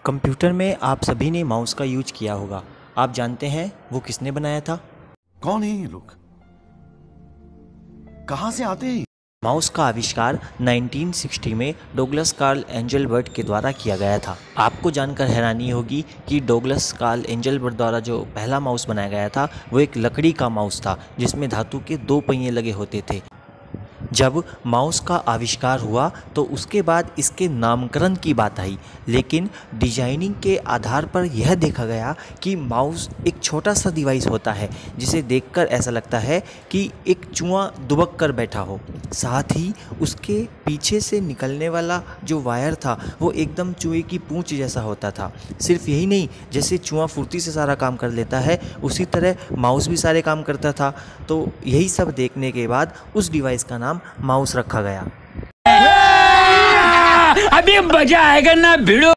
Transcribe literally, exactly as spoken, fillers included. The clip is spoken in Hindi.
कंप्यूटर में आप सभी ने माउस का यूज किया होगा। आप जानते हैं वो किसने बनाया था? कौन है ये लोग? कहां से आते हैं? माउस का आविष्कार उन्नीस सौ साठ में डोगलस कार्ल एंजलबर्ट के द्वारा किया गया था। आपको जानकर हैरानी होगी कि डोगलस कार्ल एंजलबर्ट द्वारा जो पहला माउस बनाया गया था वो एक लकड़ी का माउस था जिसमें धातु के दो पहिए लगे होते थे। जब माउस का आविष्कार हुआ तो उसके बाद इसके नामकरण की बात आई, लेकिन डिजाइनिंग के आधार पर यह देखा गया कि माउस एक छोटा सा डिवाइस होता है जिसे देखकर ऐसा लगता है कि एक चूहा दुबक कर बैठा हो। साथ ही उसके पीछे से निकलने वाला जो वायर था वो एकदम चूहे की पूंछ जैसा होता था। सिर्फ यही नहीं, जैसे चूहा फुर्ती से सारा काम कर लेता है उसी तरह माउस भी सारे काम करता था। तो यही सब देखने के बाद उस डिवाइस का नाम माउस रखा गया। अभी मजा आएगा ना भिड़ो।